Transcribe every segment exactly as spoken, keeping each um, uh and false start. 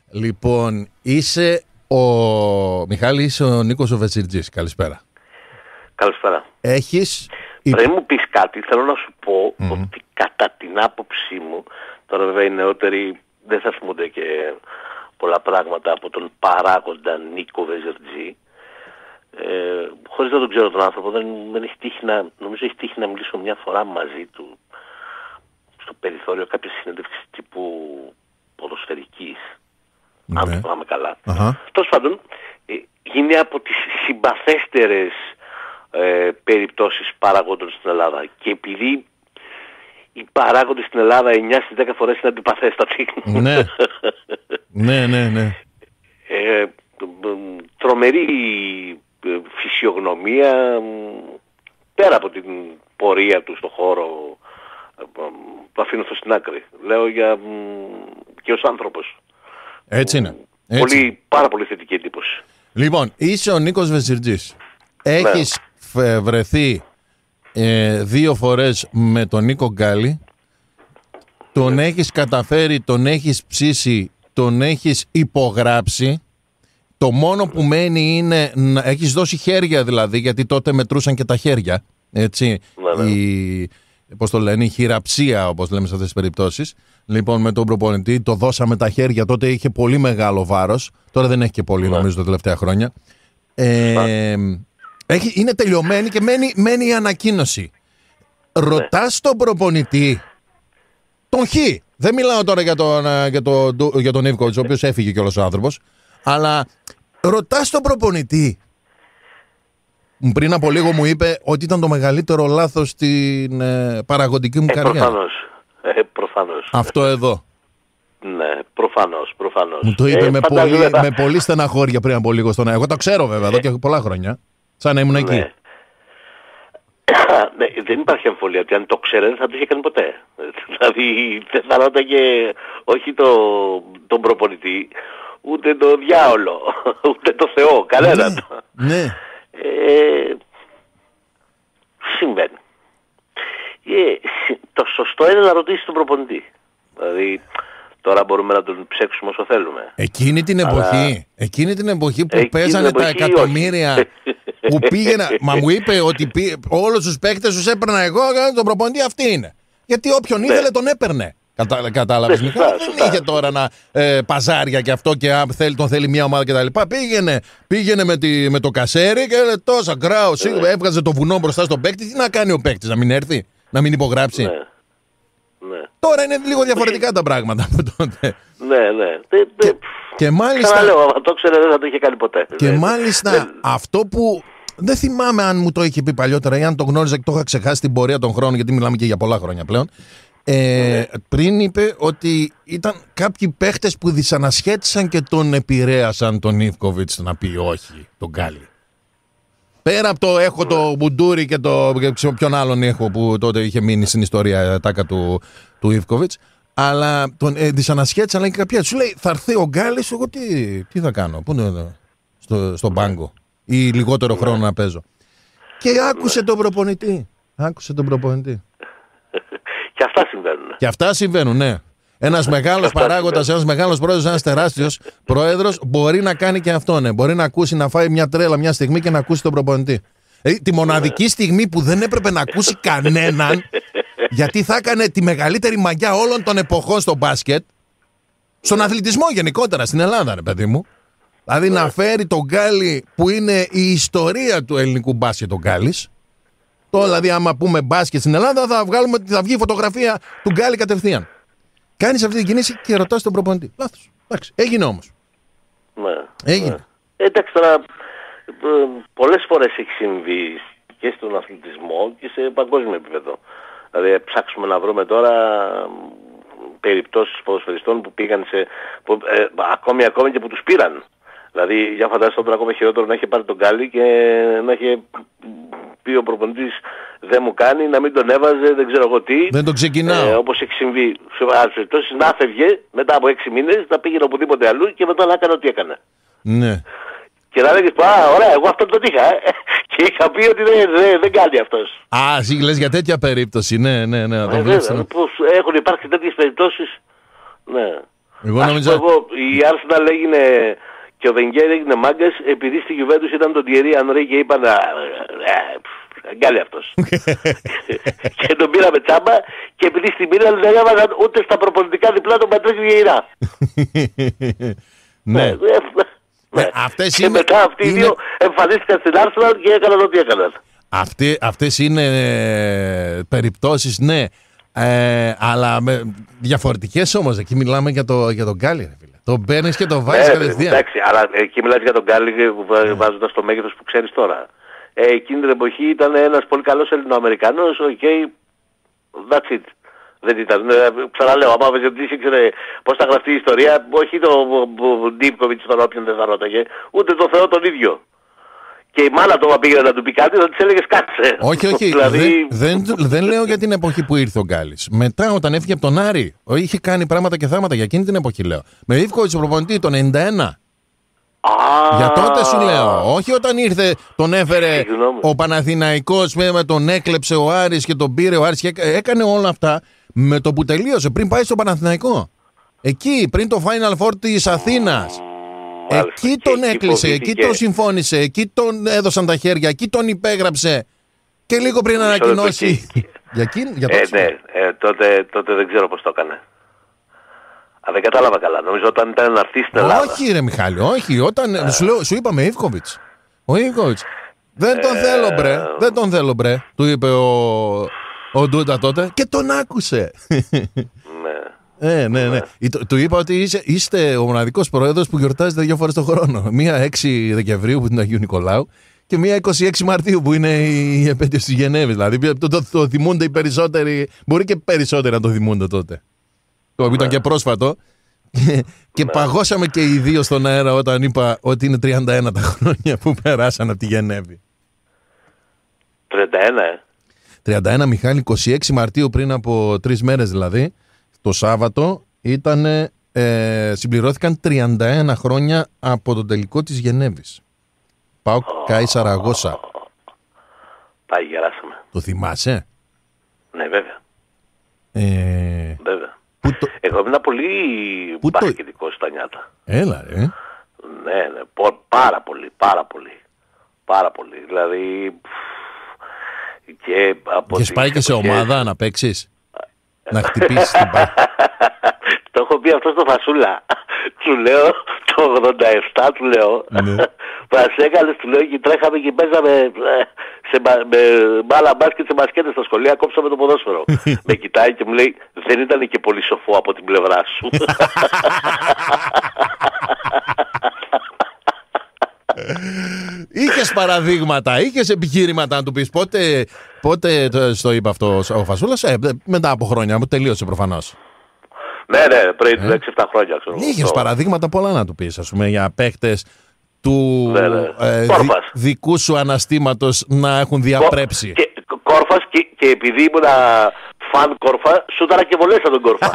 Λοιπόν, είσαι ο Μιχάλη, είσαι ο Νίκος ο Βεζιρτζής. Καλησπέρα. Καλησπέρα. Έχεις... Πριν μου πεις κάτι, θέλω να σου πω Mm-hmm. ότι κατά την άποψή μου, τώρα βέβαια οι νεότεροι δεν θα θυμούνται και πολλά πράγματα από τον παράγοντα Νίκο Βεζιρτζή. Ε, χωρίς να τον ξέρω τον άνθρωπο, δεν, δεν έχει τύχει να, νομίζω έχει τύχει να μιλήσω μια φορά μαζί του στο περιθώριο κάποιες συνέντευξης τύπου ποδοσφαιρικής, Ναι. αν το θυμάμαι καλά. Uh-huh. Τέλος πάντων, ε, γίνει από τις συμπαθέστερες ε, περιπτώσεις παραγόντων στην Ελλάδα, και επειδή οι παράγοντες στην Ελλάδα εννιά στις δέκα φορές είναι αντιπαθέστατοι. Ναι, ναι, ναι, ναι. Ε, τρομερή φυσιογνωμία, πέρα από την πορεία του στον χώρο, το αφήνω αυτό στην άκρη. Λέω για και ως άνθρωπος. Έτσι είναι. Έτσι. Πολύ, πάρα πολύ θετική εντύπωση. Λοιπόν, είσαι ο Νίκος Βεζιρτζής. Έχεις ναι. βρεθεί ε, δύο φορές με τον Νίκο Γκάλι. Τον ναι. έχεις καταφέρει, τον έχεις ψήσει, τον έχεις υπογράψει. Το μόνο που μένει είναι να έχεις δώσει χέρια, δηλαδή, γιατί τότε μετρούσαν και τα χέρια. Έτσι. Ναι, ναι. Η, πώς το λένε, η χειραψία, όπως λέμε σε αυτές τις περιπτώσεις. Λοιπόν, με τον προπονητή το δώσαμε τα χέρια. Τότε είχε πολύ μεγάλο βάρος. Τώρα δεν έχει και πολύ, ναι. νομίζω, τα τελευταία χρόνια. Ε, έχει, είναι τελειωμένη και μένει, μένει η ανακοίνωση. Ναι. Ρωτάς τον προπονητή, τον Χ. Δεν μιλάω τώρα για τον, για τον, για τον Ιβκοβιτς, ο οποίος έφυγε κιόλας ο άνθρωπος. Αλλά ρωτάς τον προπονητή. Πριν από λίγο μου είπε ότι ήταν το μεγαλύτερο λάθος στην ε, παραγωγική μου ε, καριέρα. Προφανώς. Ε, προφανώς. Αυτό εδώ. Ναι, προφανώς, προφανώς. Μου το είπε ε, με, πολύ, με πολύ στεναχώρια πριν από λίγο στον. Εγώ το ξέρω βέβαια εδώ και πολλά χρόνια. Σαν να ήμουν εκεί. Ναι. Ναι, δεν υπάρχει αμφιβολία ότι αν το ξέρετε θα το είχε κάνει ποτέ. Δηλαδή δεν θα ρώταγε όχι το, τον προπονητή, ούτε το διάολο, ούτε το Θεό, κανέναν. Ναι, ναι. Ε, συμβαίνει. Ε, το σωστό είναι να ρωτήσεις τον προπονητή. Δηλαδή τώρα μπορούμε να τον ψέξουμε όσο θέλουμε. Εκείνη την Αλλά... εποχή, εκείνη την εποχή που εκείνη παίζανε εποχή, τα εκατομμύρια, που πήγαινα, μα μου είπε ότι πή, όλους τους παίκτες τους έπαιρνα εγώ, τον προπονητή αυτή είναι. Γιατί όποιον ήθελε τον έπαιρνε. Κατα, κατάλαβες, ναι, Μιχάλη, σωστά, δεν είχε τώρα να ε, παζάρια και αυτό και αν θέλει, τον θέλει μια ομάδα κτλ. Πήγαινε, πήγαινε με, τη, με το κασέρι και έλεγε τόσα γκράου, ναι. έβγαζε το βουνό μπροστά στον παίκτη. Τι να κάνει ο παίκτης, να μην έρθει, να μην υπογράψει. Ναι. Ναι. Τώρα είναι λίγο διαφορετικά τα πράγματα από τότε. Ναι, ναι. Και, και μάλιστα. Ξαναλέω, αν το ξέρετε δεν θα το είχε κάνει ποτέ. Και ναι. μάλιστα ναι. αυτό που. Δεν θυμάμαι αν μου το είχε πει παλιότερα ή αν το γνώριζα και το είχα ξεχάσει την πορεία των χρόνων, γιατί μιλάμε και για πολλά χρόνια πλέον. Ε, ναι. Πριν είπε ότι ήταν κάποιοι παίχτες που δυσανασχέτησαν και τον επηρέασαν τον Ιβκοβιτς να πει όχι, τον Γκάλι. Πέρα από το έχω ναι. το Μπουντούρι και το ξέρω ποιον άλλον έχω που τότε είχε μείνει στην ιστορία τάκα του, του Ιβκοβιτς, αλλά τον ε, δυσανασχέτησαν, αλλά και κάποια σου λέει θα έρθει ο Γκάλης, εγώ τι, τι θα κάνω, πού είναι εδώ, στο, στον πάγκο ή λιγότερο ναι. χρόνο να παίζω. Και άκουσε ναι. τον προπονητή. Άκουσε τον προπονητή. Και αυτά συμβαίνουν. Και αυτά συμβαίνουν, ναι. Ένας μεγάλος παράγοντας, ένας μεγάλος πρόεδρος, ένας τεράστιος πρόεδρος μπορεί να κάνει και αυτό, ναι. Μπορεί να ακούσει, να φάει μια τρέλα μια στιγμή και να ακούσει τον προπονητή. Δηλαδή, τη μοναδική στιγμή που δεν έπρεπε να ακούσει κανέναν, γιατί θα έκανε τη μεγαλύτερη μαγιά όλων των εποχών στο μπάσκετ, στον αθλητισμό γενικότερα στην Ελλάδα, ρε παιδί μου. Δηλαδή να φέρει τον Γκάλι που είναι η ιστορία του ελληνικού μπάσκετ, τον Γκάλης. Τώρα δηλαδή άμα πούμε μπάσκετ στην Ελλάδα θα, βγάλουμε, θα βγει φωτογραφία του Γκάλι κατευθείαν. Κάνεις αυτή την κίνηση και ρωτάς τον προπονητή. Λάθος. Εντάξει. Έγινε όμως. Ναι. Έγινε. Ναι. Εντάξει τώρα, πολλές φορές έχει συμβεί και στον αθλητισμό και σε παγκόσμιο επίπεδο. Δηλαδή ψάξουμε να βρούμε τώρα περιπτώσεις ποδοσφαιριστών που πήγαν σε... Που, ε, ακόμη ακόμη και που τους πήραν. Δηλαδή για φαντάζομαι τώρα ακόμα χειρότερο να είχε πάρει τον Γκάλι και να είχε πει ο προπονητής δεν μου κάνει, να μην τον έβαζε, δεν ξέρω εγώ τι. Δεν τον ξεκινάω. Ε, όπως έχει συμβεί σε άλλες περιπτώσεις, να φεύγε μετά από έξι μήνες, να πήγαινε οπουδήποτε αλλού και μετά να έκανε ό,τι έκανε. Ναι. Και να λέγεις, α, ωραία, εγώ αυτόν τον είχα. Ε. Και είχα πει ότι δεν, δεν, δεν κάνει αυτός. Α, εσύ λες για τέτοια περίπτωση, ναι, ναι, ναι. Να τον ε, βλέπεις, βέβαια, ναι. πώς έχουν υπάρξει τέτοιες περιπτώσεις, ναι. Εγώ νόμιζα... εγώ, η Arsenal έγινε και ο Wenger έγινε μάγκας επειδή στη Juventus ήταν τον Thierry Henry και είπαν εγκάλει αυτός. Και τον πήραμε τσάμπα και επειδή στη Μίλαν δεν έβαζαν ούτε στα προπονητικά διπλά τον Πατρίκ Βιεϊρά. Ναι. Ναι. Αυτές και είναι, μετά αυτοί οι είναι... δύο εμφανίστηκαν στην Arsenal και έκαναν ό,τι έκαναν. Αυτοί, αυτές είναι ε, περιπτώσεις, ναι. Ε, αλλά με, διαφορετικές όμως. Εκεί μιλάμε για, το, για τον Γκάλι. Τον παίρνεις και τον βάζεις κατευθείαν. Εντάξει, αλλά εκεί μιλάς για τον Γκάλι βάζοντας το μέγεθος που ξέρεις τώρα. Ε, εκείνη την εποχή ήταν ένας πολύ καλός Ελληνοαμερικανός, οκ, okay, that's it. Δεν ήταν, ξαναλέω, άμα δεν ήξερε πώς θα γραφτεί η ιστορία, όχι το Ντίπκοβιτς τον όποιον δεν θα ρώταγε, ούτε το Θεό τον ίδιο. Και η μάνα του, πήγαινε να του πει κάτι, θα της έλεγες κάτσε. Όχι, όχι, δηλαδή... δεν, δεν, δεν λέω για την εποχή που ήρθε ο Γκάλης. Μετά όταν έφυγε από τον Άρη, είχε κάνει πράγματα και θάματα για εκείνη την εποχή, λέω. Με Ιβκοβιτς προπονητή το ενενήντα ένα. Ah. Για τότε σου λέω, όχι όταν ήρθε τον έφερε ο Παναθηναϊκός, με τον έκλεψε ο Άρης και τον πήρε ο Άρης και έκανε όλα αυτά με το που τελείωσε πριν πάει στο Παναθηναϊκό. Εκεί, πριν το Final Four της Αθήνας. Μάλιστα. Εκεί τον και έκλεισε, εκεί τον συμφώνησε, εκεί τον έδωσαν τα χέρια, εκεί τον υπέγραψε και λίγο πριν ανακοινώσει. Για εκείνη, για ε, ναι, ε, τότε, τότε δεν ξέρω πώς το έκανε. Α, δεν κατάλαβα καλά. Νομίζω όταν ήταν να έρθει στην Ελλάδα. Όχι ρε Μιχάλη, όχι. Όταν, ε. σου, λέω, σου είπαμε Ιβκοβιτς. Ο Ιβκοβιτς. Δεν τον ε... θέλω μπρε, δεν τον θέλω μπρε, του είπε ο, ο Ντούντα τότε και τον άκουσε. Ναι. Ε, ναι, ναι. ναι. Του είπα ότι είστε, είστε ο μοναδικός πρόεδρος που γιορτάζετε δύο φορές το χρόνο. Μία έξι Δεκεμβρίου που είναι το Αγίου Νικολάου και μία είκοσι έξι Μαρτίου που είναι η επέτειος της Γενέβης. Δηλαδή το, το, το θυμούνται οι περισσότεροι, μπορεί και περισσότεροι να το θυμούνται τότε. Το οποίο ήταν και πρόσφατο. Και ναι. Παγώσαμε και οι δύο στον αέρα όταν είπα ότι είναι τριάντα ένα τα χρόνια που περάσαν από τη Γενέβη. τριάντα ένα, ε. τριάντα ένα, Μιχάλη, είκοσι έξι Μαρτίου πριν από τρεις μέρες δηλαδή, το Σάββατο, ήταν, ε, συμπληρώθηκαν τριάντα ένα χρόνια από τον τελικό της Γενέβης. ΠΑΟΚ Κάι Σαραγώσα. Πάει, γεράσαμε. Το θυμάσαι? Ναι, βέβαια. Ε... Βέβαια. Το... Εγώ ήμουν πολύ μπασκετικός στα νιάτα. Έλα ρε. Ναι, ναι, πάρα πολύ, πάρα πολύ. Πάρα πολύ. Δηλαδή... Και από Είχες πάει και σε εποχές... ομάδα να παίξεις? Να χτυπήσεις την πάρα. Το έχω πει αυτό στο Φασούλα. Του λέω, το ογδόντα επτά του λέω. Μας έκανες, του λέω, και τρέχαμε και παίζαμε σε, με μπάλα μπάσκετ σε μπασκέτες στα σχολεία, κόψαμε το ποδόσφαιρο. Με κοιτάει και μου λέει, δεν ήταν και πολύ σοφό από την πλευρά σου. Είχες παραδείγματα, είχες επιχείρηματα να του πεις. Πότε, πότε το είπε αυτό ο Φασούλας? Ε, μετά από χρόνια, που τελείωσε προφανώς. Ναι, ναι, πριν ε? έξι εφτά χρόνια. Ξέρω, είχες το... παραδείγματα πολλά να του πεις, ας πούμε, για παίκτες του ναι, ναι. Ε, δι, δικού σου αναστήματος να έχουν διαπρέψει. Και, Κόρφας και, και επειδή ήμουν φαν Κόρφα, σούταρα και βολές από τον Κόρφα.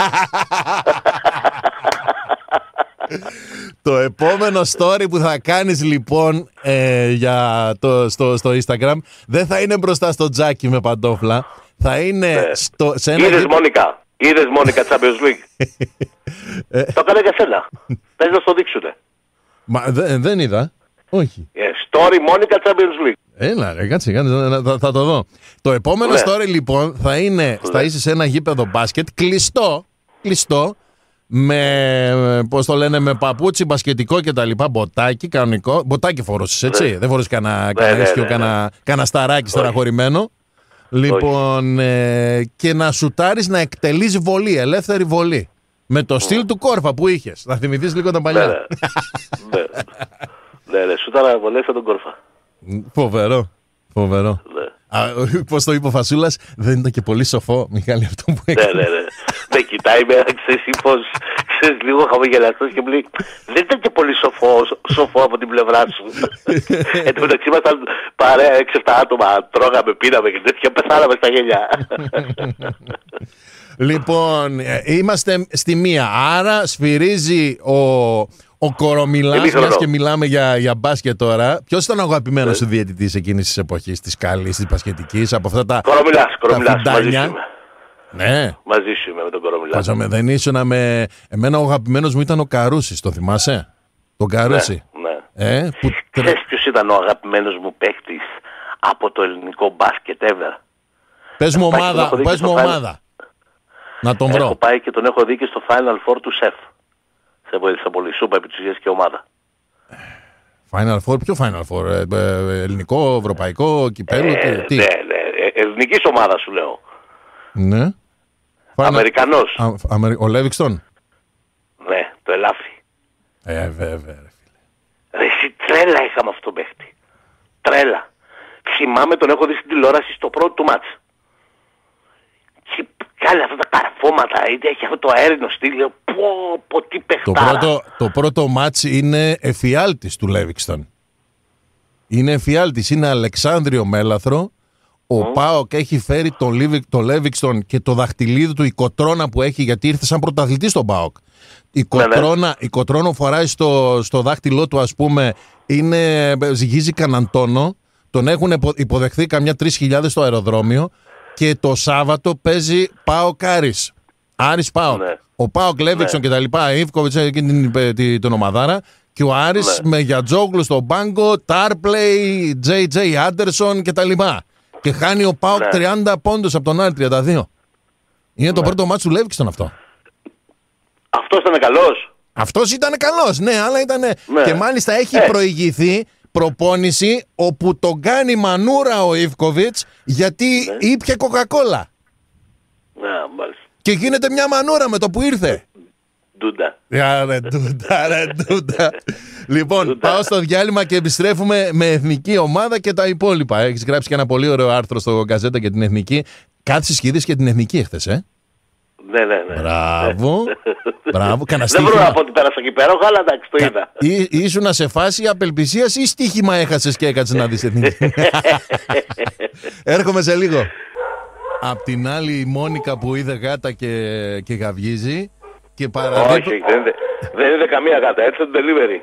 Το επόμενο story που θα κάνεις λοιπόν ε, για το, στο, στο Instagram δεν θα είναι μπροστά στο τζάκι με παντόφλα. Θα είναι ναι. στο, σε ένα... Είδες Μόνικα, είδες Μόνικα Champions League. Το έκανε για σένα. Θες να στο δείξουνε. Μα δε, δεν είδα. Όχι. Yeah, story Μόνικα Champions League. Έλα ρε, κάτσε, κάτσε θα, θα το δω. Το επόμενο ναι. story λοιπόν θα είναι, ναι. θα είσαι σε ένα γήπεδο μπάσκετ κλειστό, κλειστό, με, πώς το λένε, με παπούτσι μπασκετικό και τα λοιπά, μποτάκι κανονικό, μποτάκι φορούσες, έτσι, ναι. δεν φορούσες κανένα ναι, ναι, ναι, ναι. κανένα σταράκι στεναχωρημένο. Λοιπόν, ε, και να σουτάρεις, να εκτελείς βολή, ελεύθερη βολή. Με το στυλ του Κόρφα που είχες. Θα θυμηθείς λίγο τα παλιά. Ναι, ναι, ναι, ναι, σουτάρα βολές από τον Κόρφα. Φοβερό, φοβερό. Ναι. Πώς το είπε ο Φασούλας, δεν ήταν και πολύ σοφό, Μιχάλη, αυτό που έκανε. Ναι, ναι, ναι. Με κοιτάει με, ξέρεις, πως, ξέρεις, λίγο χαμογελαστός και μου λέει, δεν ήταν και πολύ σοφό, σοφό από την πλευρά σου. Εν τω μεταξύ ήμασταν παρέα έξι εφτά άτομα, τρώγαμε, πίναμε και τέτοια, πεθάναμε στα γέλια. Λοιπόν, είμαστε στη μία, άρα σφυρίζει ο... Ο Κορομιλάς, μιας και μιλάμε για, για μπάσκετ τώρα. Ποιος ήταν ο αγαπημένος σου διαιτητής εκείνης της εποχής, της καλής, της μπασκετικής, από αυτά τα... Κορομιλάς, Κορομιλάς, μαζί σου. Ναι. Μαζί σου είμαι με τον Κορομιλά. Πάζαμε, δεν ήσουν με... Εμένα ο αγαπημένος μου ήταν ο Καρούσης, το θυμάσαι? Τον Καρούση. Ναι, ναι. Ε, που... Ξέρεις ποιος ήταν ο αγαπημένος μου παίκτης από το ελληνικό μπάσκετ ever? Πες μου ομάδα, πες μου ομάδα. Να τον βρω. Έχω πάει και τον έχω δει και στο Final Four του ΣΕΦ. Σε βοήθησα πολύ. Σούπα επί της ουσίας και ομάδα. Final Four, ποιο Final Four? Ε, ε, ελληνικό, ευρωπαϊκό, κυπέλλου, ε, τι? Ναι, ναι. Ε, ελληνικής ομάδα σου λέω. Ναι. Αμερικανός. Α, Αμερι... Ο Λέβιξτον. Ναι, το ελάφι. Ε, βέβαια, ρε φίλε. Ρε, εσύ τρέλα είχαμε αυτό το παίχτη. Τρέλα. Θυμάμαι, τον έχω δει στην τηλεόραση στο πρώτο του μάτς. Και κάνει αυτά τα καρφώματα, είτε έχει αυτό το αέρινο στήλιο. Πω, πω, τι παιχτάρα. Το πρώτο, το πρώτο μάτς είναι εφιάλτης του Λέβιξτον. Είναι εφιάλτης, είναι Αλεξάνδριο Μέλαθρο. Ο mm. ΠΑΟΚ έχει φέρει τον Λίβι, το Λέβιξτον και το δαχτυλίδι του, η κοτρώνα που έχει, γιατί ήρθε σαν πρωταθλητής στον ΠΑΟΚ. Η κοτρώνα, ναι, η κοτρώνα φοράει στο, στο δάχτυλό του, ας πούμε, είναι, ζυγίζει κανέναν τόνο. Τον έχουν υποδεχθεί καμιά τρεις χιλιάδες στο αεροδρόμιο και το Σάββατο παίζει ΠΑΟΚ Άρης. Άρης ΠΑΟΚ. Ναι. Ο ΠΑΟΚ Λέβιξον ναι. και τα λοιπά, Ιβκοβιτς και την, την, την ομαδάρα. Και ο Άρης ναι. με Γιατζόγλου στον πάγκο, Τάρπλεϊ, Τζέι Τζέι Άντερσον και τα λοιπά. Και χάνει ο ΠΑΟΚ ναι. τριάντα πόντους από τον Άρη, τριάντα δύο. Είναι ναι. το πρώτο μάτσο του Λέβιξον αυτό. Αυτός ήταν καλός. Αυτός ήταν καλός, ναι, αλλά ήταν. Ναι. Και μάλιστα έχει ε. προηγηθεί προπόνηση όπου τον κάνει μανούρα ο Ιβκοβιτς γιατί ναι. ήπια κοκακόλα. Ναι, μάλιστα. Και γίνεται μια μανούρα με το που ήρθε. Ντούντα. Ρε ντούντα, ρε ντούντα. Λοιπόν, ντούντα. Πάω στο διάλειμμα και επιστρέφουμε με εθνική ομάδα και τα υπόλοιπα. Έχεις γράψει και ένα πολύ ωραίο άρθρο στο Γκαζέτα για την εθνική. Κάτσε σχεδίς και την εθνική εχθές, ε. Ναι, ναι, ναι. Μπράβο. Μπράβο. Δεν μπορώ να πω ότι πέρασα εκεί πέρα, αλλά εντάξει, το είδα. Ή, ήσουνα σε φάση απελπισίας ή στοίχημα έχασες και έκατσες να δεις εθνική? Έρχομαι σε λίγο. Απ' την άλλη η Μόνικα που είδε γάτα και, και γαυγίζει. Και παραδείπω... Όχι, δεν είδε, δεν είδε καμία γάτα, έτσι το delivery.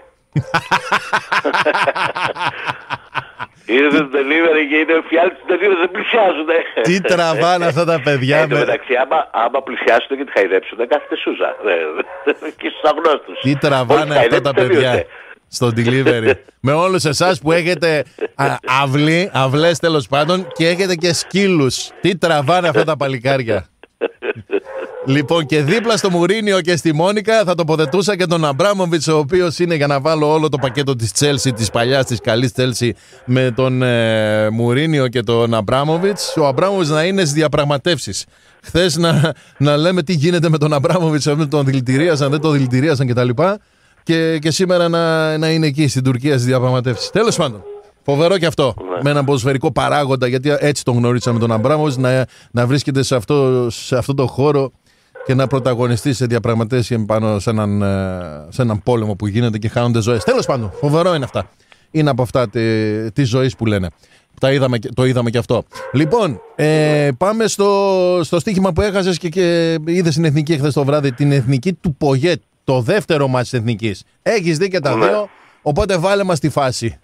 Είδε το delivery και είναι φιάλτη του delivery, δεν πλησιάζουνε. Τι τραβάνε αυτά τα παιδιά. Εν τω μεταξύ, άμα, άμα πλησιάσουν και τη χαϊδέψουν, κάθεται σούζα. Και στους αγνώστους. Τι τραβάνε αυτά τα παιδιά στο delivery. Με όλους εσάς που έχετε αυλή, αυλές τέλος πάντων, και έχετε και σκύλους. Τι τραβάνε αυτά τα παλικάρια. Λοιπόν, και δίπλα στο Μουρίνιο και στη Μόνικα θα τοποθετούσα και τον Αμπράμοβιτς, ο οποίος είναι, για να βάλω όλο το πακέτο της Τσέλσι, της παλιάς, της καλής Τσέλσι, με τον ε, Μουρίνιο και τον Αμπράμοβιτς. Ο Αμπράμοβιτς να είναι στις διαπραγματεύσεις. Χθες να, να λέμε τι γίνεται με τον Αμπράμοβιτς, αν τον δηλητηρίασαν, δεν τον δηλητηρίασαν κτλ. Και, και σήμερα να, να είναι εκεί στην Τουρκία στις διαπραγματεύσεις. Τέλος πάντων. Φοβερό και αυτό. Ναι. Με έναν ποδοσφαιρικό παράγοντα, γιατί έτσι τον γνωρίσαμε τον Αμπράμοβιτς, να, να βρίσκεται σε αυτό, σε αυτό το χώρο και να πρωταγωνιστεί σε διαπραγματεύσεις πάνω σε έναν, σε έναν πόλεμο που γίνεται και χάνονται ζωές. Τέλος πάντων, φοβερό είναι αυτά. Είναι από αυτά τη, τη ζωή που λένε. Τα είδαμε, το είδαμε και αυτό. Λοιπόν, ε, πάμε στο, στο στοίχημα που έχασες και, και είδες την εθνική χθες το βράδυ, την εθνική του Πογέτ, το δεύτερο μάτς της εθνικής. Έχεις δει και τα ναι. δύο, οπότε βάλε μας τη φάση.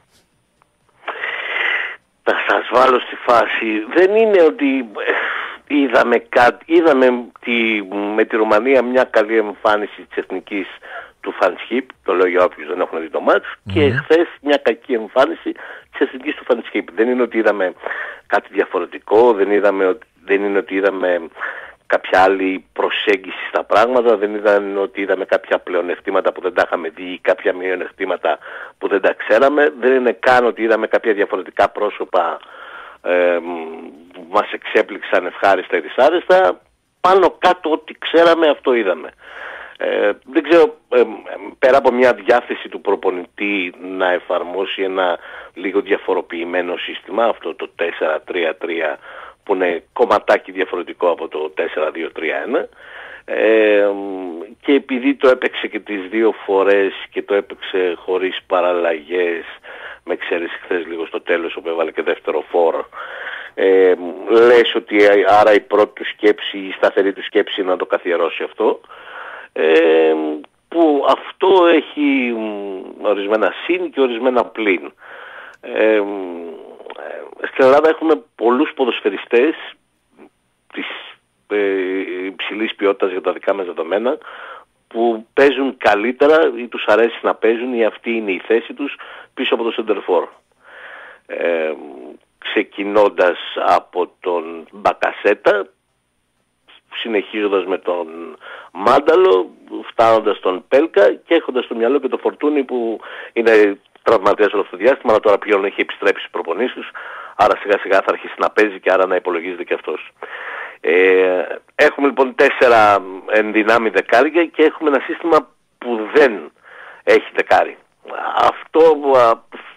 Θα σας βάλω στη φάση. Δεν είναι ότι είδαμε, κάτι, είδαμε τη, με τη Ρουμανία μια καλή εμφάνιση της εθνικής του Φανσχίπ, το λέω για όποιους δεν έχουν δει το μάτς, mm. και χθες μια κακή εμφάνιση της εθνικής του Φανσχίπ. Δεν είναι ότι είδαμε κάτι διαφορετικό, δεν, είδαμε, δεν είναι ότι είδαμε κάποια άλλη προσέγγιση στα πράγματα, δεν ήταν ότι είδαμε κάποια πλεονεκτήματα που δεν τα είχαμε δει ή κάποια μειονεκτήματα που δεν τα ξέραμε, δεν είναι καν ότι είδαμε κάποια διαφορετικά πρόσωπα ε, που μας εξέπληξαν ευχάριστα ή δυσάρεστα. Πάνω κάτω ό,τι ξέραμε αυτό είδαμε. Ε, δεν ξέρω, ε, πέρα από μια διάθεση του προπονητή να εφαρμόσει ένα λίγο διαφοροποιημένο σύστημα, αυτό το τέσσερα τρία τρία που είναι κομματάκι διαφορετικό από το τέσσερα δύο τρία ένα, ε, και επειδή το έπαιξε και τις δύο φορές και το έπαιξε χωρίς παραλλαγές, με εξαίρεση χθες λίγο στο τέλος όπου έβαλε και δεύτερο φόρ, ε, λες ότι άρα η πρώτη του σκέψη, η σταθερή του σκέψη είναι να το καθιερώσει αυτό, ε, που αυτό έχει ορισμένα συν και ορισμένα πλην. Ε, στην Ελλάδα έχουμε πολλούς ποδοσφαιριστές της υψηλής ποιότητας για τα δικά μας δεδομένα, που παίζουν καλύτερα ή τους αρέσει να παίζουν ή αυτή είναι η θέση τους πίσω από το center for. Ε, ξεκινώντας από τον Μπακασέτα, συνεχίζοντας με τον Μάνταλο, φτάνοντας τον Πέλκα και έχοντας στο μυαλό και το Φορτούνι που είναι τραυματίας όλο αυτό το διάστημα, αλλά τώρα πλέον έχει επιστρέψει στις προπονήσεις, άρα σιγά σιγά θα αρχίσει να παίζει και άρα να υπολογίζεται και αυτός. Ε, έχουμε λοιπόν τέσσερα ενδυνάμει δεκάρια και έχουμε ένα σύστημα που δεν έχει δεκάρι. Αυτό α,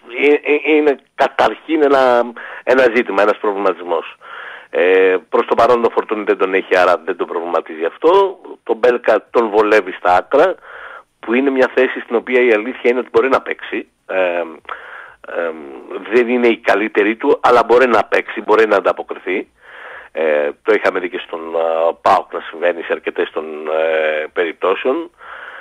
είναι καταρχήν ένα, ένα ζήτημα, ένας προβληματισμός. Ε, προς το παρόν το Φορτούνι δεν τον έχει, άρα δεν τον προβληματίζει αυτό. Τον Μπέλκα τον βολεύει στα άκρα, που είναι μια θέση στην οποία η αλήθεια είναι ότι μπορεί να παίξει. Ε, ε, δεν είναι η καλύτερη του, αλλά μπορεί να παίξει, μπορεί να ανταποκριθεί. Ε, το είχαμε δει και στον uh, ΠΑΟΚ να συμβαίνει σε αρκετές των uh, περιπτώσεων.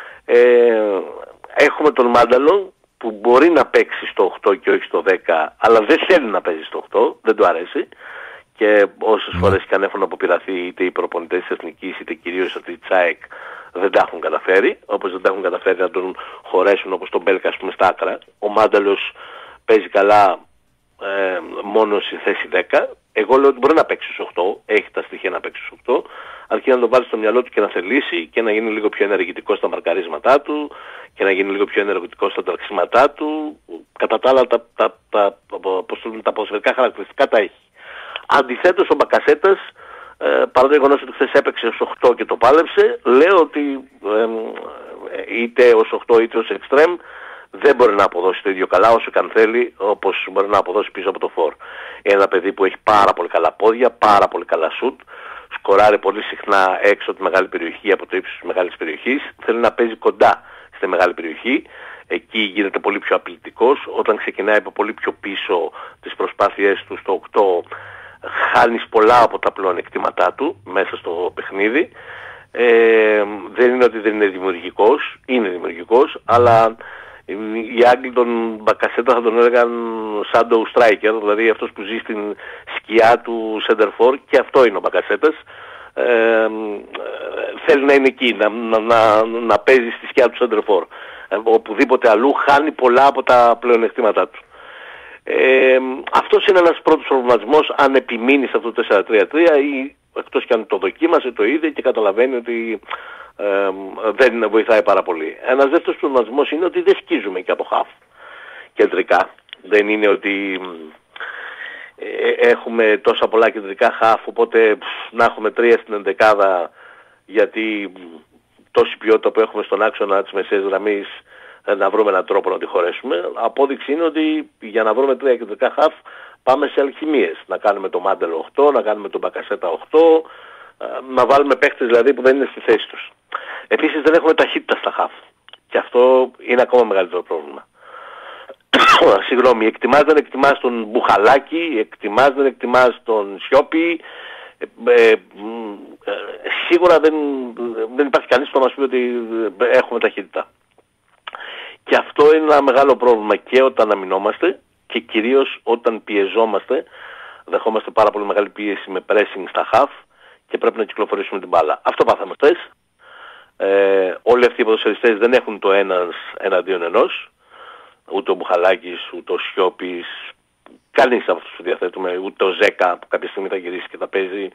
Ε, έχουμε τον Μάνταλο που μπορεί να παίξει στο οκτώ και όχι στο δέκα, αλλά δεν θέλει να παίζει στο οκτώ, δεν του αρέσει. Και όσες mm. φορές και αν έχουν αποπειραθεί είτε οι προπονητές της Εθνικής είτε κυρίως αυτοί οι Τσάεκ, δεν τα έχουν καταφέρει, όπως δεν τα έχουν καταφέρει να τον χωρέσουν όπως τον Μπέλκα, ας πούμε, στα άκρα. Ο Μάνταλος παίζει καλά ε, μόνο στη θέση δέκα. Εγώ λέω ότι μπορεί να παίξει στους οκτώ, έχει τα στοιχεία να παίξει στους οκτώ, αρκεί να το βάλει στο μυαλό του και να θελήσει και να γίνει λίγο πιο ενεργητικό στα μαρκαρίσματά του και να γίνει λίγο πιο ενεργητικό στα τρεξίματά του. Κατά τα άλλα τα, τα, τα, τα, τα ποδοσφαιρικά χαρακτηριστικά τα έχει. Αντιθέτως ο Μπακασέτας, ε, παρά το γεγονός ότι χθες έπαιξε ως οκτώ και το πάλεψε, λέω ότι ε, ε, είτε ως οκτώ είτε ως εξτρέμ δεν μπορεί να αποδώσει το ίδιο καλά όσο και αν θέλει, όπως μπορεί να αποδώσει πίσω από το φορ. Ένα παιδί που έχει πάρα πολύ καλά πόδια, πάρα πολύ καλά σουτ, σκοράρει πολύ συχνά έξω από τη μεγάλη περιοχή, από το ύψος της μεγάλης περιοχής, θέλει να παίζει κοντά στη μεγάλη περιοχή, εκεί γίνεται πολύ πιο απειλητικός, όταν ξεκινάει από πολύ πιο πίσω τις προσπάθειές του στο οκτώ, χάνεις πολλά από τα πλεονεκτήματά του μέσα στο παιχνίδι. Ε, δεν είναι ότι δεν είναι δημιουργικός, είναι δημιουργικός, αλλά οι Άγγλοι τον Μπακασέτα θα τον έλεγαν shadow striker, δηλαδή αυτός που ζει στην σκιά του center for, και αυτό είναι ο Μπακασέτας. Ε, θέλει να είναι εκεί, να, να, να παίζει στη σκιά του center for. Ε, οπουδήποτε αλλού χάνει πολλά από τα πλεονεκτήματά του. Ε, αυτός είναι ένας πρώτος προβληματισμός αν επιμείνει σε αυτό το τέσσερα τρία τρία ή εκτός και αν το δοκίμασε, το είδε και καταλαβαίνει ότι ε, δεν βοηθάει πάρα πολύ. Ένας δεύτερος προβληματισμός είναι ότι δεν σκίζουμε και από χαφ κεντρικά. Δεν είναι ότι ε, έχουμε τόσα πολλά κεντρικά χαφ, οπότε πφ, να έχουμε τρία στην ενδεκάδα, γιατί τόση ποιότητα που έχουμε στον άξονα της μεσαίας γραμμής να βρούμε έναν τρόπο να τη χωρέσουμε. Απόδειξη είναι ότι για να βρούμε τρία κεντρικά χαφ πάμε σε αλχημίες. Να κάνουμε το Μάντελο οκτώ, να κάνουμε τον Μπακασέτα οκτώ, να βάλουμε παίχτες δηλαδή που δεν είναι στη θέση τους. Επίσης δεν έχουμε ταχύτητα στα χαφ. Και αυτό είναι ακόμα μεγαλύτερο πρόβλημα. Συγγνώμη, εκτιμάς δεν εκτιμάς τον Μπουχαλάκη, εκτιμάς δεν εκτιμάς τον Σιώπη. Ε, ε, ε, σίγουρα δεν, δεν υπάρχει κανείς που να μας πει ότι έχουμε ταχύτητα. Και αυτό είναι ένα μεγάλο πρόβλημα και όταν αμυνόμαστε και κυρίως όταν πιεζόμαστε. Δεχόμαστε πάρα πολύ μεγάλη πίεση με pressing στα half και πρέπει να κυκλοφορήσουμε την μπάλα. Αυτό πάθαμε χθες. Ε, όλοι αυτοί οι ποδοσφαιριστές δεν έχουν το ένας εναντίον ενός. Ούτε ο Μπουχαλάκης, ούτε ο Σιώπης, κανείς από αυτούς που διαθέτουμε, ούτε ο Ζέκα που κάποια στιγμή θα γυρίσει και θα παίζει.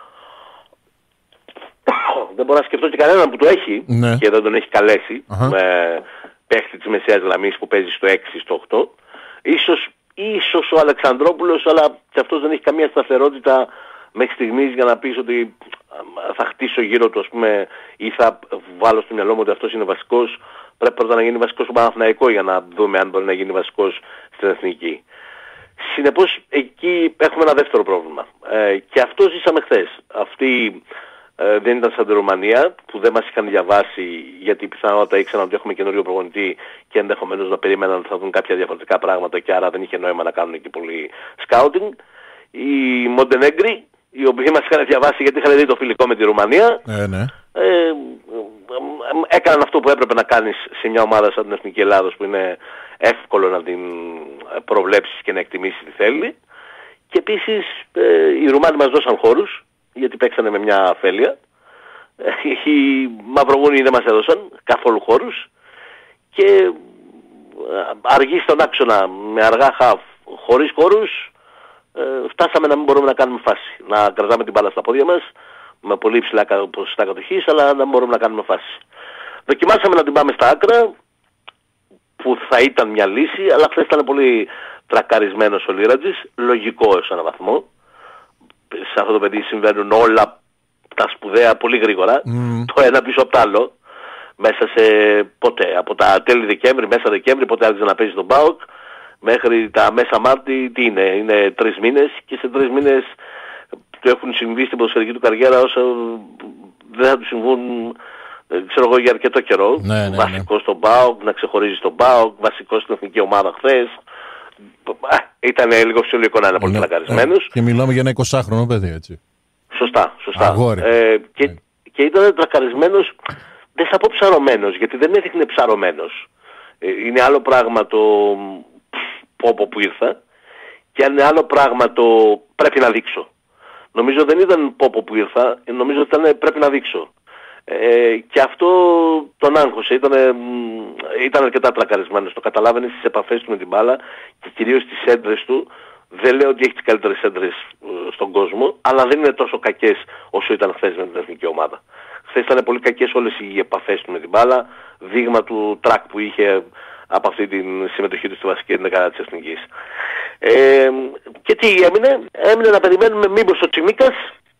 Δεν μπορώ να σκεφτώ και κανέναν που το έχει, ναι, και δεν τον έχει καλέσει, uh-huh, με παίχτη της μεσαίας γραμμής που παίζει στο έξι, στο οκτώ. Ίσως, ίσως ο Αλεξανδρόπουλος, αλλά και αυτός δεν έχει καμία σταθερότητα μέχρι στιγμής για να πεις ότι θα χτίσω γύρω του, ας πούμε, ή θα βάλω στο μυαλό μου ότι αυτός είναι βασικός. Πρέπει πρώτα να γίνει βασικός στο Παναθηναϊκό για να δούμε αν μπορεί να γίνει βασικός στην Εθνική. Συνεπώς εκεί έχουμε ένα δεύτερο πρόβλημα. Ε, και αυτό ζήσαμε χθες. Αυτοί ε, δεν ήταν σαν τη Ρουμανία που δεν μας είχαν διαβάσει, γιατί πιθανότατα ήξεραν ότι έχουμε καινούριο προπονητή και ενδεχομένως να περίμεναν ότι θα δουν κάποια διαφορετικά πράγματα και άρα δεν είχε νόημα να κάνουν εκεί πολύ σκάουτινγκ. Οι Μοντενέγκροι, οι οποίοι μας είχαν διαβάσει γιατί είχαν δει το φιλικό με τη Ρουμανία, ε, ναι. ε, έκαναν αυτό που έπρεπε να κάνεις σε μια ομάδα σαν την Εθνική Ελλάδος, που είναι εύκολο να την προβλέψεις και να εκτιμήσεις τι θέλει. Και επίσης ε, οι Ρουμάνοι μας δώσαν χώρους γιατί παίξανε με μια αφέλεια. Οι Μαυρογούνιοι δεν μας έδωσαν καθόλου χώρους και αργή στον άξονα με αργά χαφ χωρίς χώρους φτάσαμε να μην μπορούμε να κάνουμε φάση. Να κρατάμε την μπάλα στα πόδια μας με πολύ υψηλά ποσοστά κατοχής, αλλά να μην μπορούμε να κάνουμε φάση. Δοκιμάσαμε να την πάμε στα άκρα, που θα ήταν μια λύση, αλλά χθες ήταν πολύ τρακαρισμένος ο Λίρατζης, λογικό έως έναν βαθμό. Σε αυτό το παιδί συμβαίνουν όλα τα σπουδαία πολύ γρήγορα, mm. το ένα πίσω από το άλλο, μέσα σε ποτέ, από τα τέλη Δεκέμβρη, μέσα Δεκέμβρη, ποτέ άρχισε να παίζει τον ΠΑΟΚ, μέχρι τα μέσα Μάρτη, τι είναι, είναι τρεις μήνες και σε τρεις μήνες του έχουν συμβεί στην ποδοσφαιρική του καριέρα όσο δεν θα του συμβούν, ξέρω εγώ, για αρκετό καιρό. Ναι, ναι, βασικός ναι. στον ΠΑΟΚ, να ξεχωρίζει τον ΠΑΟΚ, βασικός στην εθνική ομάδα χθες. Ήταν λίγο φυσιολογικό να είναι πολύ τρακαρισμένος. Ε, και μιλάμε για ένα εικοσάχρονο παιδί, έτσι. Σωστά, σωστά. Αγόρι. Ε, και, ναι. και ήταν τρακαρισμένος, δεν θα πω ψαρωμένος, γιατί δεν έδειχνε ψαρωμένος. Ε, είναι άλλο πράγμα το πόπο που ήρθα και είναι άλλο πράγμα το πρέπει να δείξω. Νομίζω δεν ήταν πόπο που ήρθα, νομίζω ότι ήταν πρέπει να δείξω. Ε, και αυτό τον άγχωσε, ήταν, ήταν αρκετά τρακαρισμένος, το καταλάβαινε στις επαφές του με την μπάλα και κυρίως στις έντρες του. Δεν λέω ότι έχει τις καλύτερες έντρες στον κόσμο, αλλά δεν είναι τόσο κακές όσο ήταν χθες με την εθνική ομάδα. Χθες ήταν πολύ κακές όλες οι επαφές του με την μπάλα, δείγμα του τρακ που είχε από αυτή τη συμμετοχή του στη βασική ενδεκάδα της εθνικής. Ε, και τι έμεινε, έμεινε να περιμένουμε μήπως ο Τσιμίκας,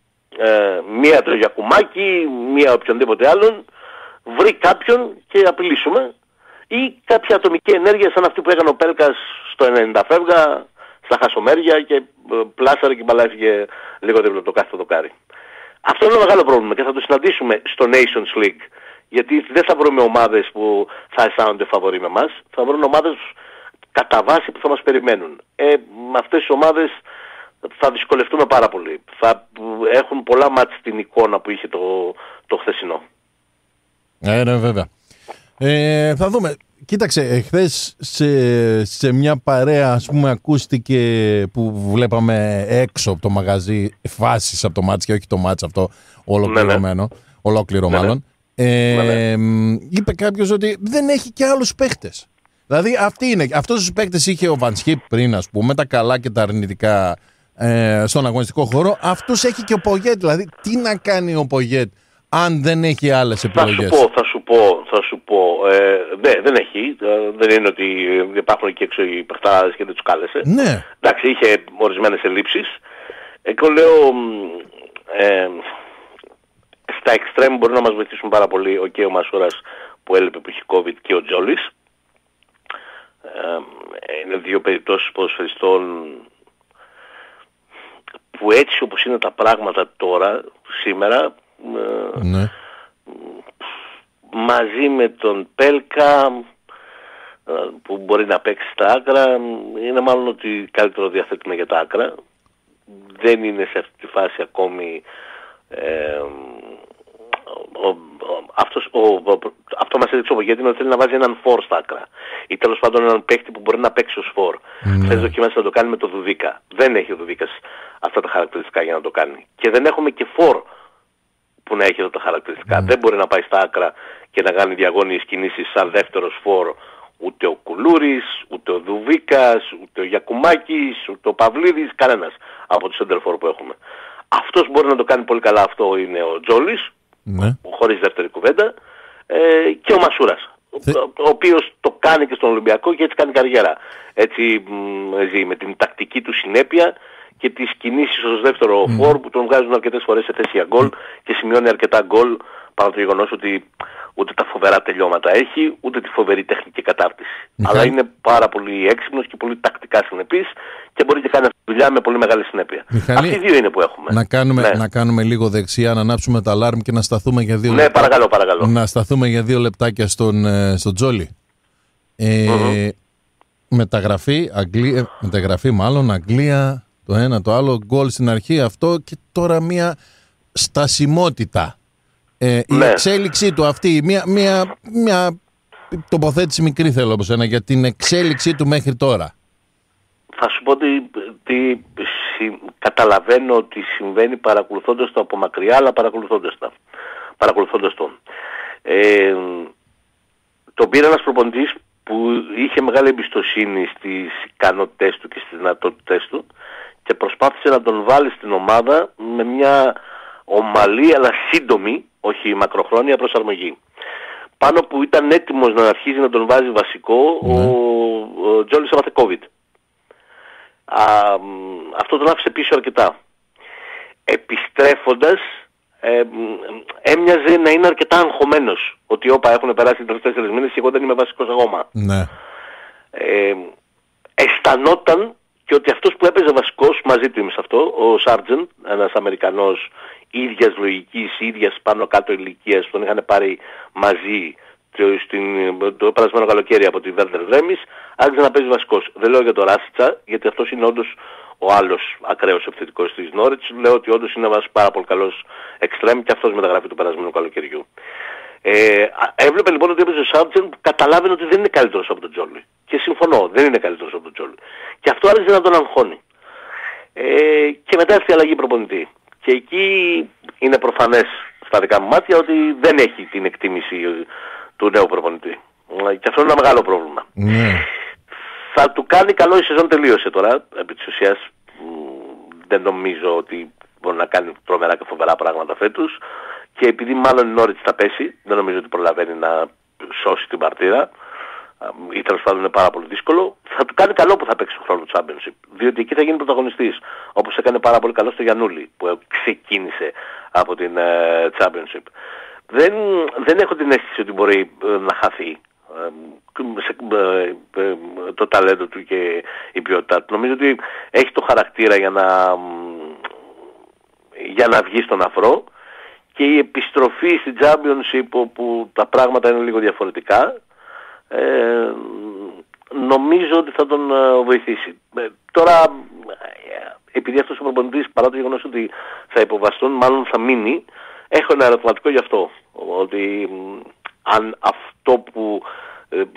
ε, μία το Γιακουμάκη, μία οποιονδήποτε άλλον, βρει κάποιον και απειλήσουμε, ή κάποια ατομική ενέργεια σαν αυτή που έκανε ο Πέλκας στο ενενήντα φεύγα, στα χασομέρια και πλάσαρε και μπαλάφηκε λίγο δίπλα από το κάθε δοκάρι. Αυτό είναι ένα μεγάλο πρόβλημα και θα το συναντήσουμε στο Nations League. Γιατί δεν θα βρούμε ομάδες που θα αισθάνονται φαβορί με εμάς, θα βρούμε ομάδες κατά βάση που θα μας περιμένουν. Ε, με αυτές τις ομάδες θα δυσκολευτούμε πάρα πολύ. Θα έχουν πολλά μάτς στην εικόνα που είχε το, το χθεσινό. Ε, ναι, βέβαια. Ε, θα δούμε. Κοίταξε, χθες σε, σε μια παρέα, ας πούμε, ακούστηκε που βλέπαμε έξω από το μαγαζί φάσεις από το μάτς και όχι το μάτς αυτό ολοκληρωμένο, ναι, ναι. ολόκληρο ναι, μάλλον. Ε, ναι, ναι. Είπε κάποιος ότι δεν έχει και άλλους παίχτες. Δηλαδή αυτή είναι, αυτός τους παίχτες είχε ο Βανσχίπ πριν, ας πούμε, τα καλά και τα αρνητικά ε, στον αγωνιστικό χώρο. Αυτούς έχει και ο Πογέτ. Δηλαδή τι να κάνει ο Πογέτ αν δεν έχει άλλες επιλογές? Θα σου πω, θα σου πω, θα σου πω. Ε, ναι, δεν έχει. Ε, δεν είναι ότι υπάρχουν εκεί έξω οι παιχταράδες και δεν τους κάλεσε. Ναι. Εντάξει, είχε ορισμένες ελλείψεις. Εγώ λέω, ε, στα εξτρέμ μπορεί να μας βοηθήσουν πάρα πολύ ο και ο Μασούρας που έλειπε που έχει COVID και ο Τζόλης. Ε, είναι δύο περιπτώσεις ποδοσφαιριστών που έτσι όπως είναι τα πράγματα τώρα, σήμερα, ναι. μαζί με τον Πέλκα που μπορεί να παίξει στα άκρα, είναι μάλλον ότι καλύτερο διαθέτουμε για τα άκρα. Δεν είναι σε αυτή τη φάση ακόμη ε, ο, ο, αυτός, ο, ο, αυτό μας έδειξε ο Πογέτη, είναι ότι θέλει να βάζει έναν φορ στα άκρα ή τέλος πάντων έναν παίχτη που μπορεί να παίξει ως φορ. Mm. Θες δοκιμάσει να το κάνει με το Δουδίκα. Δεν έχει ο Δουδίκας αυτά τα χαρακτηριστικά για να το κάνει και δεν έχουμε και φορ που να έχει αυτά τα χαρακτηριστικά. Mm. Δεν μπορεί να πάει στα άκρα και να κάνει διαγώνιες κινήσεις σαν δεύτερος φορ ούτε ο Κουλούρης, ούτε ο Δουβίκας, ούτε ο Γιακουμάκης, ούτε ο Παυλίδης, κανένας από τους σέντερφορ που έχουμε. Αυτός μπορεί να το κάνει πολύ καλά, αυτό είναι ο Τζόλης, ναι. χωρίς δεύτερη κουβέντα, ε, και ο Μασούρας, Θε... ο, ο οποίος το κάνει και στον Ολυμπιακό και έτσι κάνει καριέρα. Έτσι μ, ζει με την τακτική του συνέπεια και τις κινήσεις ως δεύτερο mm. φόρ που τον βγάζουν αρκετές φορές σε θέση για γκολ mm. και σημειώνει αρκετά γκολ, παρά το γεγονός ότι ούτε τα φοβερά τελειώματα έχει, ούτε τη φοβερή τεχνική κατάρτιση. Μιχάλη. Αλλά είναι πάρα πολύ έξυπνος και πολύ τακτικά συνεπής και μπορεί και κάνει αυτή τη δουλειά με πολύ μεγάλη συνέπεια. Μιχάλη, αυτοί οι δύο είναι που έχουμε. Να κάνουμε, ναι. να κάνουμε λίγο δεξιά, να ανάψουμε τα αλάρμ και να σταθούμε για δύο ναι, λεπτά. παρακαλώ, παρακαλώ. Να σταθούμε για δύο λεπτάκια στον, στον Τζόλι. Ε, mm-hmm. Μεταγραφή, Αγγλία, μεταγραφή μάλλον, Αγγλία, το ένα, το άλλο, γκολ στην αρχή αυτό και τώρα μια στασιμότητα. Ε, η ναι. εξέλιξή του αυτή, μια, μια, μια τοποθέτηση μικρή θέλω από σένα για την εξέλιξή του μέχρι τώρα. θα σου πω ότι, ότι συ, καταλαβαίνω ότι συμβαίνει παρακολουθώντας το από μακριά, αλλά παρακολουθώντας, τα, παρακολουθώντας τον. Ε, τον πήρε ένας προπονητής που είχε μεγάλη εμπιστοσύνη στις ικανότητες του και στις δυνατότητες του και προσπάθησε να τον βάλει στην ομάδα με μια ομαλή αλλά σύντομη, όχι μακροχρόνια προσαρμογή. Πάνω που ήταν έτοιμος να αρχίζει να τον βάζει βασικό, mm. ο, ο Τζόλις έμαθε COVID. Α, αυτό τον άφησε πίσω αρκετά. Επιστρέφοντας, ε, έμοιαζε να είναι αρκετά αγχωμένος. Ότι όπα έχουν περάσει τρεις τέσσερις μήνες και εγώ δεν είμαι βασικός ακόμα. Ναι. Ε, αισθανόταν και ότι αυτός που έπαιζε βασικός, μαζί του είμαι σε αυτό, ο Σάρτζεντ, ένας Αμερικανός ίδιας λογικής, ίδιας πάνω κάτω ηλικίας, τον είχαν πάρει μαζί το, στην, το περασμένο καλοκαίρι από τη Βέρντερ Βρέμις, άρχισε να παίζει βασικός. Δεν λέω για το Ράσιτσα, γιατί αυτός είναι όντως ο άλλος ακραίος επιθετικός της Νόριτς. Λέω ότι όντως είναι ένας πάρα πολύ καλός εξτρέμ και αυτός μεταγραφή του περασμένου καλοκαιριού. Ε, έβλεπε λοιπόν ότι έπαιζε ο Σάρτζεν που καταλάβαινε ότι δεν είναι καλύτερος από τον Τζόλι. Και συμφωνώ, δεν είναι καλύτερος από τον Τζόλι. Και αυτό άρχισε να τον αγχώνει. Ε, και μετά έρθει η αλλαγή προπονητή. Και εκεί είναι προφανές στα δικά μου μάτια ότι δεν έχει την εκτίμηση του νέου προπονητή. Και αυτό είναι ένα μεγάλο πρόβλημα. Mm. Θα του κάνει καλό, η σεζόν τελείωσε τώρα, επί της ουσίας. Δεν νομίζω ότι μπορεί να κάνει τρομερά και φοβερά πράγματα φέτος. Και επειδή μάλλον η Νόριτς θα πέσει, δεν νομίζω ότι προλαβαίνει να σώσει την παρτίδα, ή τέλος πάντων είναι πάρα πολύ δύσκολο, θα του κάνει καλό που θα παίξει τον χρόνο του Championship. Διότι εκεί θα γίνει πρωταγωνιστής, όπως έκανε πάρα πολύ καλό στο Γιαννούλη, που ξεκίνησε από την uh, Championship. Δεν, δεν έχω την αίσθηση ότι μπορεί uh, να χαθεί uh, σε, uh, uh, το ταλέντο του και η ποιότητά του. Νομίζω ότι έχει το χαρακτήρα για να, uh, για να βγει στον αφρό. Και η επιστροφή στην Championship όπου τα πράγματα είναι λίγο διαφορετικά, ε, νομίζω ότι θα τον ε, βοηθήσει. Ε, τώρα, ε, επειδή αυτός ο προπονητής, παρά το γεγονός ότι θα υποβαστούν, μάλλον θα μείνει, έχω ένα ερωτηματικό γι' αυτό. Ότι ε, αν αυτό που... Ε, ε,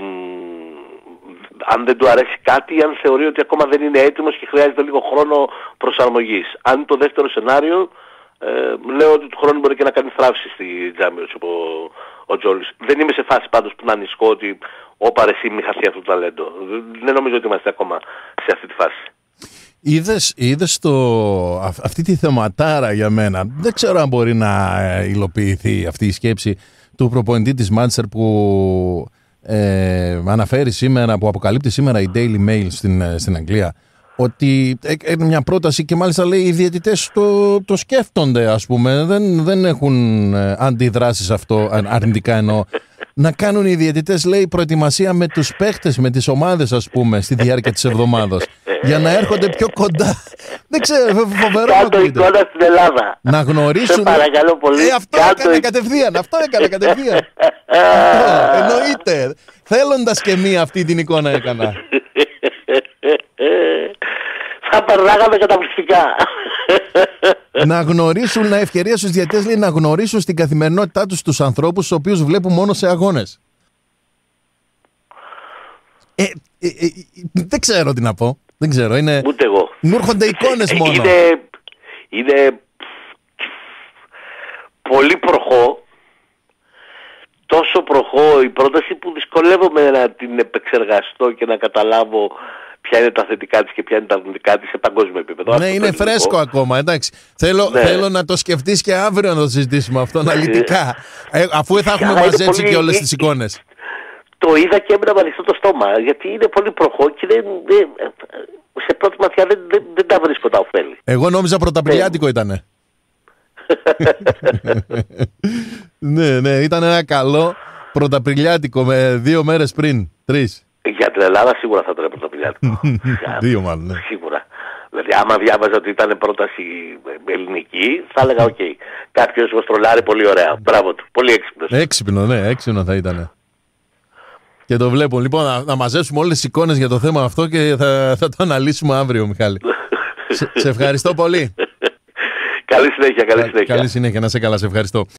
αν δεν του αρέσει κάτι, αν θεωρεί ότι ακόμα δεν είναι έτοιμος και χρειάζεται λίγο χρόνο προσαρμογής. Αν το δεύτερο σενάριο... Ε, λέω ότι του χρόνου μπορεί και να κάνει θράψη στη Championship ο, ο Τζόλις. Δεν είμαι σε φάση πάντως που να ανησυχώ ότι όπα ρε εσύ μη χαθεί αυτό το ταλέντο. Δεν νομίζω ότι είμαστε ακόμα σε αυτή τη φάση. Είδες, είδες το, α, αυτή τη θεματάρα για μένα. Δεν ξέρω αν μπορεί να υλοποιηθεί αυτή η σκέψη του προπονητή της Manchester που ε, αναφέρει σήμερα, που αποκαλύπτει σήμερα η Daily Mail στην, στην Αγγλία. Ότι έκανε μια πρόταση και μάλιστα λέει οι διαιτητές το, το σκέφτονται, ας πούμε. Δεν, δεν έχουν αντιδράσεις αυτό, αρνητικά εννοώ. Να κάνουν οι διαιτητές, λέει, προετοιμασία με τους παίχτες, με τις ομάδες, ας πούμε, στη διάρκεια της εβδομάδας. Για να έρχονται πιο κοντά. Δεν ξέρω, φοβερό. Κάτω εικόνα στην Ελλάδα. Να γνωρίσουν. Σε παρακαλώ πολύ. Ε, αυτό έκανα κατευθείαν. Αυτό έκανα κατευθείαν. Εννοείται. Θέλοντας και μία αυτή την εικόνα έκανα. Θα περνάγαμε καταπληκτικά. Να γνωρίσουν, να ευκαιρία στους διαιτητές, λέει, να γνωρίσουν στην καθημερινότητά τους τους ανθρώπους τους οποίους βλέπουν μόνο σε αγώνες. Ε, ε, ε, ε, δεν ξέρω τι να πω. Δεν ξέρω. Είναι... Ούτε εγώ. Μου έρχονται εικόνες μόνο. Είναι, είναι πολύ προχώ. Τόσο προχώ η πρόταση που δυσκολεύομαι να την επεξεργαστώ και να καταλάβω ποια είναι τα θετικά της και ποια είναι τα αρνητικά της σε παγκόσμιο επίπεδο. Ναι, είναι φρέσκο ακόμα, εντάξει. Θέλω, ναι. θέλω να το σκεφτείς και αύριο να το συζητήσουμε αυτό αναλυτικά. ε, αφού θα έχουμε μαζέψει πολύ... και όλες τις εικόνες. Το είδα και έμεινα με ανοιχτό το στόμα, γιατί είναι πολύ προχώ και δεν, δεν, σε πρώτη ματιά δεν, δεν, δεν τα βρίσκω τα ωφέλη. Εγώ νόμιζα πρωταπηλιάτικο ήτανε. Ναι, ναι, ήταν ένα καλό πρωταπηλιάτικο με δύο μέρες πριν, τρεις. Για την Ελλάδα σίγουρα θα ήταν πρωταπηλιάτικο. Δύο μάλλον, ναι. Σίγουρα. Δηλαδή άμα διάβαζα ότι ήταν πρόταση ελληνική, θα έλεγα οκ. Okay. Κάποιος γοστρολάρει πολύ ωραία. Μπράβο του. Πολύ έξυπνος. Έξυπνο, ναι, έξυπνο θα ήταν. Και το βλέπω. Λοιπόν, να, να μαζέψουμε όλες τις εικόνες για το θέμα αυτό και θα, θα το αναλύσουμε αύριο, Μιχάλη. σε, σε ευχαριστώ πολύ. Καλή συνέχεια, καλή συνέχεια. Καλή συνέχεια, να σε καλά, σε ευχαριστώ.